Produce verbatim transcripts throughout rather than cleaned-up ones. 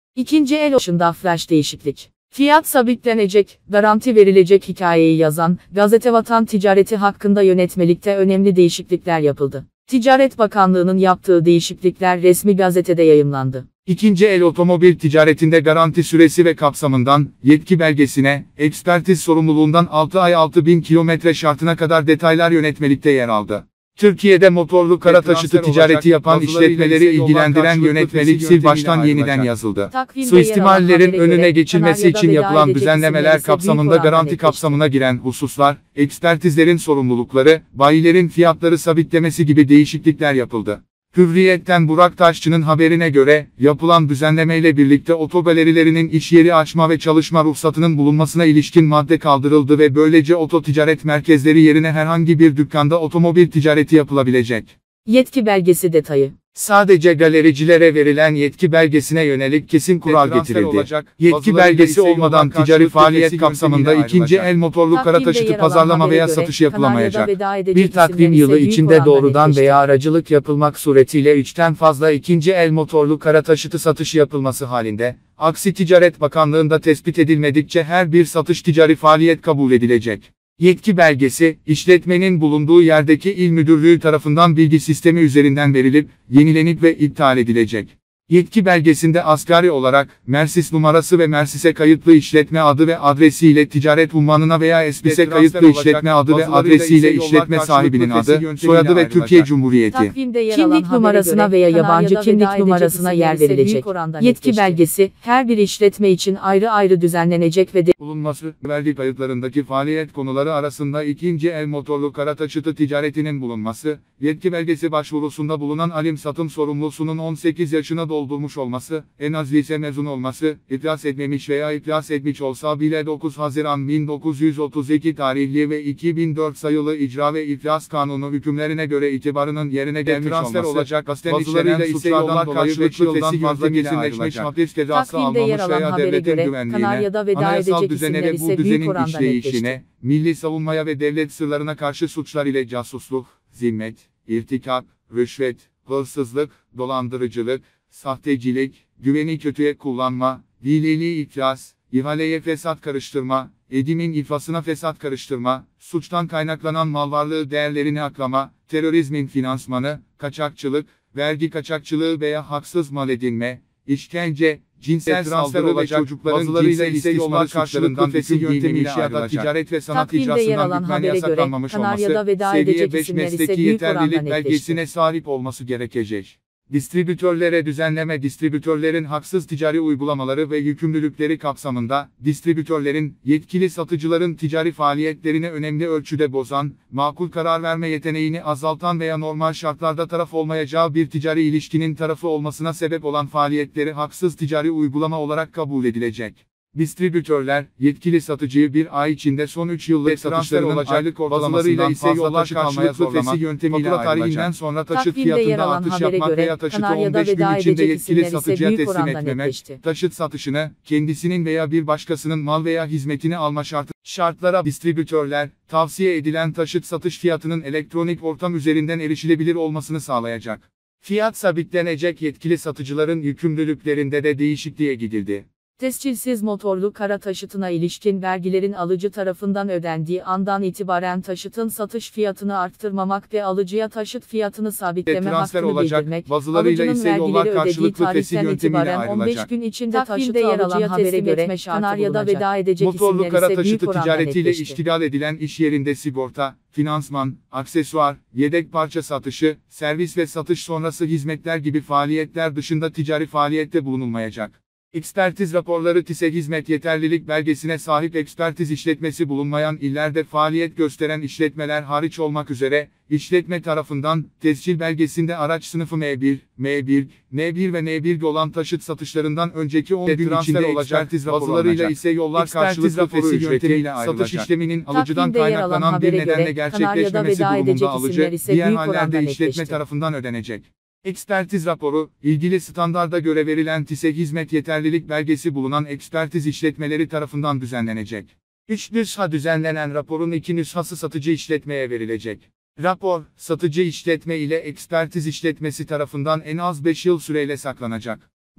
İkinci el başında flash değişiklik. Fiyat sabitlenecek, garanti verilecek hikayeyi yazan, gazete Vatan Ticareti hakkında yönetmelikte önemli değişiklikler yapıldı. Ticaret Bakanlığı'nın yaptığı değişiklikler resmi gazetede yayımlandı. İkinci el otomobil ticaretinde garanti süresi ve kapsamından, yetki belgesine, ekspertiz sorumluluğundan altı ay altı bin kilometre şartına kadar detaylar yönetmelikte yer aldı. Türkiye'de motorlu kara taşıtı ticareti yapan işletmeleri ilgilendiren yönetmelik sil baştan yeniden yazıldı. Suistimallerin önüne geçilmesi için yapılan düzenlemeler kapsamında garanti kapsamına giren hususlar, ekspertizlerin sorumlulukları, bayilerin fiyatları sabitlemesi gibi değişiklikler yapıldı. Hürriyet'ten Burak Taşçı'nın haberine göre, yapılan düzenlemeyle birlikte otogalerilerinin iş yeri açma ve çalışma ruhsatının bulunmasına ilişkin madde kaldırıldı ve böylece oto ticaret merkezleri yerine herhangi bir dükkanda otomobil ticareti yapılabilecek. Yetki belgesi detayı. Sadece galericilere verilen yetki belgesine yönelik kesin kural getirildi. Olacak. Yetki belgesi olmadan ticari faaliyet kapsamında ikinci el motorlu kara taşıtı pazarlama veya satış yapılamayacak. Bir takvim yılı içinde doğrudan veya aracılık yapılmak suretiyle üçten fazla ikinci el motorlu kara taşıtı satışı yapılması halinde, aksi Ticaret Bakanlığı'nda tespit edilmedikçe her bir satış ticari faaliyet kabul edilecek. Yetki belgesi, işletmenin bulunduğu yerdeki il müdürlüğü tarafından bilgi sistemi üzerinden verilip, yenilenip ve iptal edilecek. Yetki belgesinde asgari olarak, Mersis numarası ve Mersis'e kayıtlı işletme adı ve adresiyle ticaret unvanına veya Esbis'e kayıtlı işletme adı ve adresiyle işletme sahibinin adı, soyadı ve Türkiye Cumhuriyeti. Kimlik numarasına veya yabancı kimlik numarasına yer verilecek. Yetki belgesi, her bir işletme için ayrı ayrı düzenlenecek ve de bulunması, vergi kayıtlarındaki faaliyet konuları arasında ikinci el motorlu kara taşıtı ticaretinin bulunması, yetki belgesi başvurusunda bulunan alim satım sorumlusunun on sekiz yaşına doldurmuş olması, en az lise mezunu olması, iflas etmemiş veya iflas etmiş olsa bile dokuz Haziran bin dokuz yüz otuz iki tarihli ve iki bin dört sayılı icra ve iflas kanunu hükümlerine göre itibarının yerine gelmiş transfer olması, olacak, bazılarıyla ise yollar karşılıklı yıldan fazla kesinleşmiş hapis cezası almamış veya devletin güvenliğine, anayasal düzene ve bu düzenin işleyişine, milli savunmaya ve devlet sırlarına karşı suçlar ile casusluk, zimmet, irtikap, rüşvet, hırsızlık, dolandırıcılık, sahtecilik, güveni kötüye kullanma, hileli iflas, ihaleye fesat karıştırma, edimin iflasına fesat karıştırma, suçtan kaynaklanan malvarlığı değerlerini aklama, terörizmin finansmanı, kaçakçılık, vergi kaçakçılığı veya haksız mal edinme, işkence, cinsel transfer olacak, bazılarıyla ise yollar karşılıklı fesih yöntemiyle ayrılacak. Ticaret ve sanat icrasından hükmen yasaklanmamış olması, seviye beş mesleki yeterlilik belgesine sahip olması gerekecek. Distribütörlere düzenleme distribütörlerin haksız ticari uygulamaları ve yükümlülükleri kapsamında, distribütörlerin, yetkili satıcıların ticari faaliyetlerini önemli ölçüde bozan, makul karar verme yeteneğini azaltan veya normal şartlarda taraf olmayacağı bir ticari ilişkinin tarafı olmasına sebep olan faaliyetleri haksız ticari uygulama olarak kabul edilecek. Distribütörler, yetkili satıcıyı bir ay içinde son üç yıllık satışlarının aylık ortalamasından ise yollar karşılıklı fesih yöntemiyle tarihinden sonra taşıt fiyatında artış yapmak veya taşıtı on beş gün içinde yetkili satıcıya teslim etmemek, taşıt satışını, kendisinin veya bir başkasının mal veya hizmetini alma şartı, şartlara distribütörler, tavsiye edilen taşıt satış fiyatının elektronik ortam üzerinden erişilebilir olmasını sağlayacak. Fiyat sabitlenecek yetkili satıcıların yükümlülüklerinde de değişikliğe gidildi. Tescilsiz motorlu kara taşıtına ilişkin vergilerin alıcı tarafından ödendiği andan itibaren taşıtın satış fiyatını arttırmamak ve alıcıya taşıt fiyatını sabitleme hakkını olacak, bildirmek, bazılarıyla alıcının ise yollar vergileri ödediği tarihten itibaren on beş ayrılacak. gün içinde taşıtı alıcıya teslim etme şartı bulunacak. Veda edecek motorlu isimler kara ise büyük taşıtı oranda ticaretiyle netleşti. iştigal edilen iş yerinde sigorta, finansman, aksesuar, yedek parça satışı, servis ve satış sonrası hizmetler gibi faaliyetler dışında ticari faaliyette bulunulmayacak. Ekspertiz raporları TİSE hizmet yeterlilik belgesine sahip ekspertiz işletmesi bulunmayan illerde faaliyet gösteren işletmeler hariç olmak üzere, işletme tarafından, tescil belgesinde araç sınıfı M bir, M bir, N bir ve N bir olan taşıt satışlarından önceki on gün içinde ekspertiz bazılarıyla ise yollar karşılıklı fesih yöntemiyle ayrılacak. Satış işleminin alıcıdan kaynaklanan bir nedenle gerçekleşmemesi durumunda alıcı, diğer hallerde işletme tarafından ödenecek. Ekspertiz raporu, ilgili standarda göre verilen TİSE hizmet yeterlilik belgesi bulunan ekspertiz işletmeleri tarafından düzenlenecek. üç nüsha düzenlenen raporun iki nüshası satıcı işletmeye verilecek. Rapor, satıcı işletme ile ekspertiz işletmesi tarafından en az beş yıl süreyle saklanacak.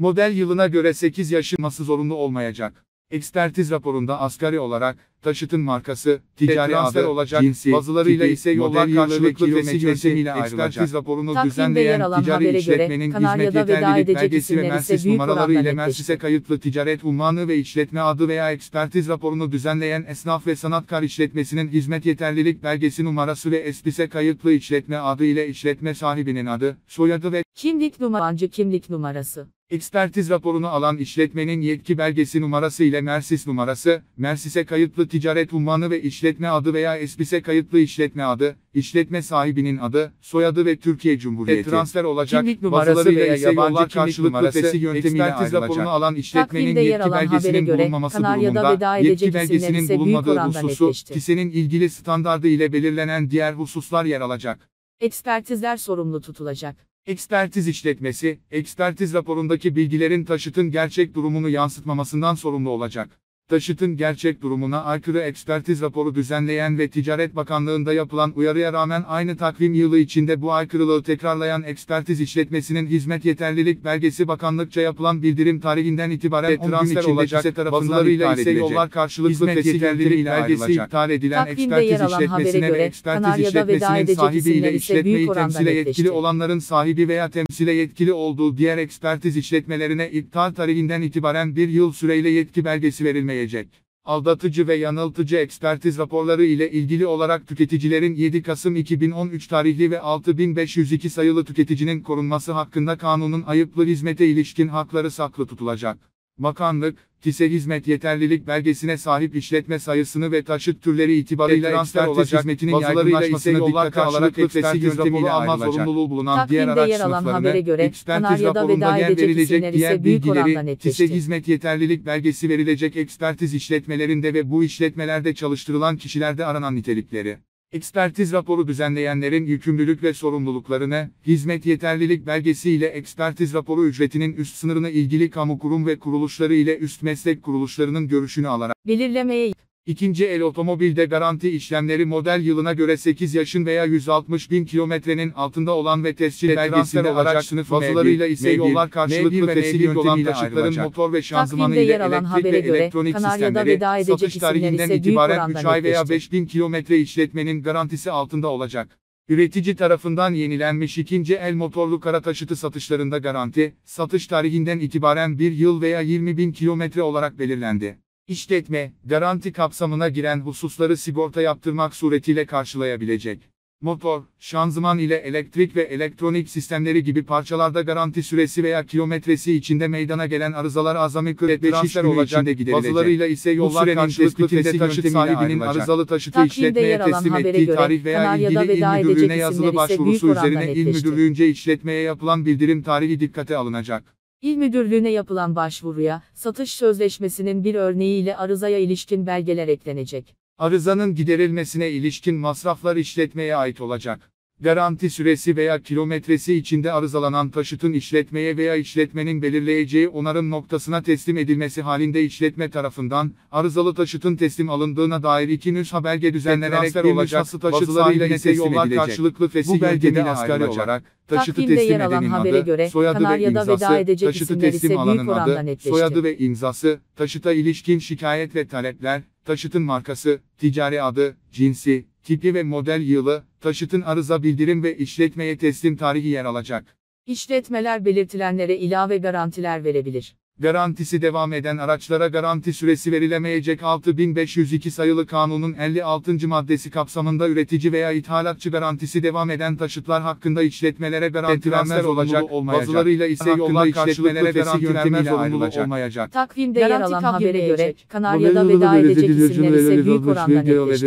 Model yılına göre sekiz yaş olması zorunlu olmayacak. Ekspertiz raporunda asgari olarak, taşıtın markası, ticari adı, olacak, cinsi, bazılarıyla tipi, ise yollar model karşılıklı yılı ve fesi yöntemiyle ayrılacak. Ekspertiz raporunu Takvimde yer düzenleyen alan ticari habere göre, işletmenin hizmet Kanarya'da veda yeterlilik edecek belgesi ve isimler ise Mersis büyük numaraları oranda ile Mersis'e netleşti. kayıtlı ticaret unvanı ve işletme adı veya ekspertiz raporunu düzenleyen esnaf ve sanatkar işletmesinin hizmet yeterlilik belgesi numarası ve ESPİS'e kayıtlı işletme adı ile işletme sahibinin adı, soyadı ve Kimlik numarası, kimlik numarası. ekspertiz raporunu alan işletmenin yetki belgesi numarası ile Mersis numarası, Mersis'e kayıtlı ticaret unvanı ve işletme adı veya ESPİS'e kayıtlı işletme adı, işletme sahibinin adı, soyadı ve Türkiye Cumhuriyeti transfer olacak, kimlik numarası veya yabancı kimlik numarası yöntemiyle ekspertiz raporunu alan işletmenin Takvimde yer yetki alan habere belgesinin göre, bulunmaması Kanarya'da durumunda, veda edecek yetki isimler belgesinin ise büyük bulunmadığı oranda hususu, netleşti. TİSE'nin ilgili standardı ile belirlenen diğer hususlar yer alacak. Ekspertizler sorumlu tutulacak. Ekspertiz işletmesi, ekspertiz raporundaki bilgilerin taşıtın gerçek durumunu yansıtmamasından sorumlu olacak. Taşıtın gerçek durumuna aykırı ekspertiz raporu düzenleyen ve Ticaret Bakanlığı'nda yapılan uyarıya rağmen aynı takvim yılı içinde bu aykırılığı tekrarlayan ekspertiz işletmesinin hizmet yeterlilik belgesi bakanlıkça yapılan bildirim tarihinden itibaren on gün içinde TİSE tarafından iptal edilecek. Yollar karşılıklı hizmet yeterlilik belgesi iptal edilen Takvimde ekspertiz yer alan habere işletmesine ve göre, ekspertiz Kanarya'da veda işletmesinin edecek sahibi isimler ile ise büyük işletmeyi oranda temsile yetkili netleşti. olanların sahibi veya temsile yetkili olduğu diğer ekspertiz işletmelerine iptal tarihinden itibaren bir yıl süreyle yetki belgesi verilmeyecek. Aldatıcı ve yanıltıcı ekspertiz raporları ile ilgili olarak tüketicilerin yedi Kasım iki bin on üç tarihli ve altı bin beş yüz iki sayılı tüketicinin korunması hakkında kanunun ayıplı hizmete ilişkin hakları saklı tutulacak. Bakanlık, TİSE hizmet yeterlilik belgesine sahip işletme sayısını ve taşıt türleri itibarıyla transfer olacak hizmetinin yaygınlaşmasını dikkate alarak ekspertiz raporu alma zorunluluğu bulunan diğer Takvimde araç yer alan habere sınıflarını, göre, ekspertiz Kanarya'da raporunda veda yer edecek verilecek isimler ise diğer büyük oranda bilgileri, netleşti. TİSE hizmet yeterlilik belgesi verilecek ekspertiz işletmelerinde ve bu işletmelerde çalıştırılan kişilerde aranan nitelikleri. Ekspertiz raporu düzenleyenlerin yükümlülük ve sorumluluklarını, hizmet yeterlilik belgesi ile ekspertiz raporu ücretinin üst sınırını ilgili kamu kurum ve kuruluşları ile üst meslek kuruluşlarının görüşünü alarak Belirlemeye İkinci el otomobilde garanti işlemleri model yılına göre sekiz yaşın veya yüz altmış bin kilometrenin altında olan ve tescil belgesinde araç sınıf bazılarıyla ise yollar karşılıklı fesih olan taşıtların motor ve şanzımanı Takvimde ile yer alan elektrik ve habere göre, elektronik Kanarya'da veda sistemleri, edecek satış isimler tarihinden ise büyük itibaren oranda üç ay veya netleşti. beş bin kilometre işletmenin garantisi altında olacak. Üretici tarafından yenilenmiş ikinci el motorlu kara taşıtı satışlarında garanti, satış tarihinden itibaren bir yıl veya yirmi bin kilometre olarak belirlendi. İşletme, garanti kapsamına giren hususları sigorta yaptırmak suretiyle karşılayabilecek. Motor, şanzıman ile elektrik ve elektronik sistemleri gibi parçalarda garanti süresi veya kilometresi içinde meydana gelen arızalar azami kırk beş iş günü içinde giderilecek. Bazılarıyla ise yollar karşılıklı fesih taşıt sahibinin arızalı taşıtı Takvimde işletmeye yer alan teslim habere ettiği göre, tarih veya Kanarya'da ilgili il veda müdürlüğüne edecek yazılı isimler ise büyük başvurusu oranda üzerine il netleşti. müdürlüğünce işletmeye yapılan bildirim tarihi dikkate alınacak. İl Müdürlüğü'ne yapılan başvuruya, satış sözleşmesinin bir örneğiyle arızaya ilişkin belgeler eklenecek. Arızanın giderilmesine ilişkin masraflar işletmeye ait olacak. Garanti süresi veya kilometresi içinde arızalanan taşıtın işletmeye veya işletmenin belirleyeceği onarım noktasına teslim edilmesi halinde işletme tarafından, arızalı taşıtın teslim alındığına dair iki nüsha belge düzenlenerek bir nüshası taşıt sahibine ise yollar karşılıklı fesih yöntemiyle asgari olarak, taşıtı Takvimde teslim yer alan edenin habere adı, göre, soyadı ve Kanarya'da veda imzası, edecek taşıtı isimler ise teslim büyük alanın oranda adı, netleşti. soyadı ve imzası, taşıta ilişkin şikayet ve talepler, taşıtın markası, ticari adı, cinsi, tipi ve model yılı, taşıtın arıza bildirim ve işletmeye teslim tarihi yer alacak. İşletmeler belirtilenlere ilave garantiler verebilir. Garantisi devam eden araçlara garanti süresi verilemeyecek altı bin beş yüz iki sayılı kanunun elli altıncı maddesi kapsamında üretici veya ithalatçı garantisi devam eden taşıtlar hakkında işletmelere garanti verme olacak, bazılarıyla ise yollar karşılıklı garanti verme zorunluluğu olmayacak. Takvimde yer alan habere göre, Kanarya'da veda edecek isimler ise büyük oranda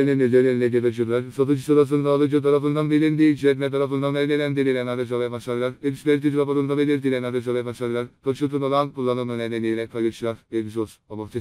netleşti. Satış sırasında alıcı tarafından bilindiği işletme tarafından belirlendirilen arıza ve başarılar, ekspertiz raporunda belirtilen arıza ve başarılar, taşıtın olan kullanımı nedeniyle kayışlar, egzoz, amortisör,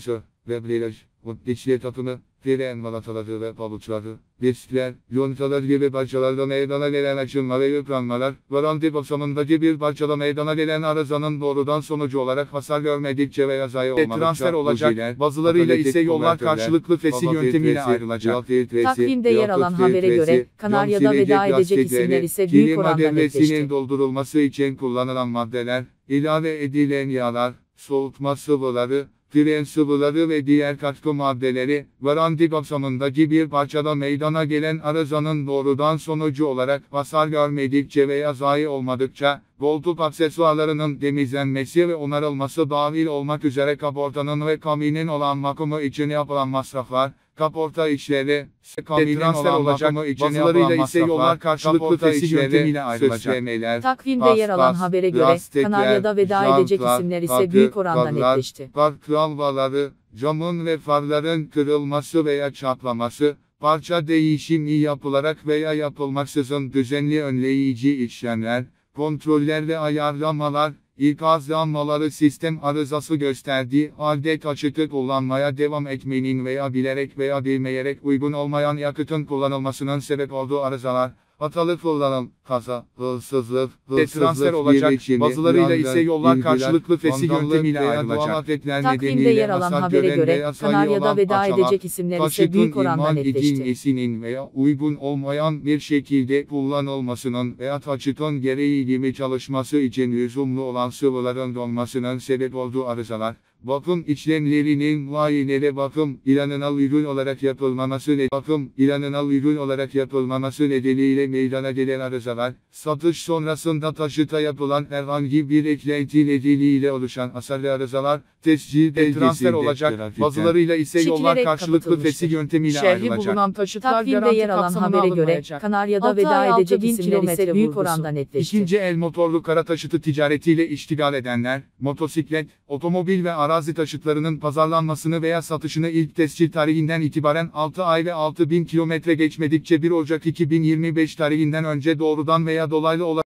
Rebleyler, dişli takımı, fren valataları ve pabuçları, diskler, yontalar gibi parçalarda meydana gelen açılma ve yıpranmalar, varanti kapsamındaki bir parçada meydana gelen arızanın doğrudan sonucu olarak hasar görmedikçe veya zayi olmadıkça, transfer olacak, bazılarıyla ise yollar karşılıklı fesih yöntemiyle ayrılacak. Takvimde yer alan habere göre, Kanarya'da veda edecek isimler ise büyük oranda netleşti. Doldurulması için kullanılan maddeler, ilave edilen yağlar, soğutma sıvıları, fren sıvıları ve diğer katkı maddeleri, varanti kapsamındaki bir parçada meydana gelen arızanın doğrudan sonucu olarak hasar görmedikçe veya zayi olmadıkça, koltuk aksesuarlarının temizlenmesi ve onarılması dahil olmak üzere kaportanın ve kaminin olan bakımı için yapılan masraflar, kaporta işleri, kaminin olan bakımı için bazılarıyla ise yollar karşılıklı fesih yöntemiyle ayrılacak. Takvimde yer alan habere göre, Kanarya'da veda edecek isimler ise büyük oranda netleşti. Park lambaları, camın ve farların kırılması veya çatlaması, parça değişimi yapılarak veya yapılmaksızın düzenli önleyici işlemler, kontroller ve ayarlamalar, İkaz lambaları sistem arızası gösterdiği halde taşıtı kullanmaya devam etmenin veya bilerek veya bilmeyerek uygun olmayan yakıtın kullanılmasının sebep olduğu arızalar, hatalı kullanım, kaza, hırsızlık, hırsızlık olacak, bazılarıyla ise yollar karşılıklı fesih yöntemiyle ayrılacak. Takvimde yer alan habere göre, Kanarya'da veda edecek isimler ise büyük oranda netleşti. Veya uygun olmayan bir şekilde kullanılmasının veya taşıtın gereği gibi çalışması için lüzumlu olan sıvıların donmasının sebep olduğu arızalar, bakım işlemlerinin muayenede bakım ilanına uygun olarak yapılmaması ne bakım ilanına uygun olarak yapılmaması nedeniyle meydana gelen arızalar, satış sonrasında taşıta yapılan herhangi bir eklenti nedeniyle oluşan hasarlı arızalar, tescil belgesi olacak, bazılarıyla ise yollar karşılıklı fesih yöntemiyle ayrılacak. Takvimde yer alan habere göre, Kanarya'da veda edecek isimler ise büyük oranda netleşti. İkinci el motorlu kara taşıtı ticaretiyle iştigal edenler, motosiklet, otomobil ve arazi taşıtlarının pazarlanmasını veya satışını ilk tescil tarihinden itibaren altı ay ve altı bin kilometre geçmedikçe bir Ocak iki bin yirmi beş tarihinden önce doğrudan veya dolaylı olarak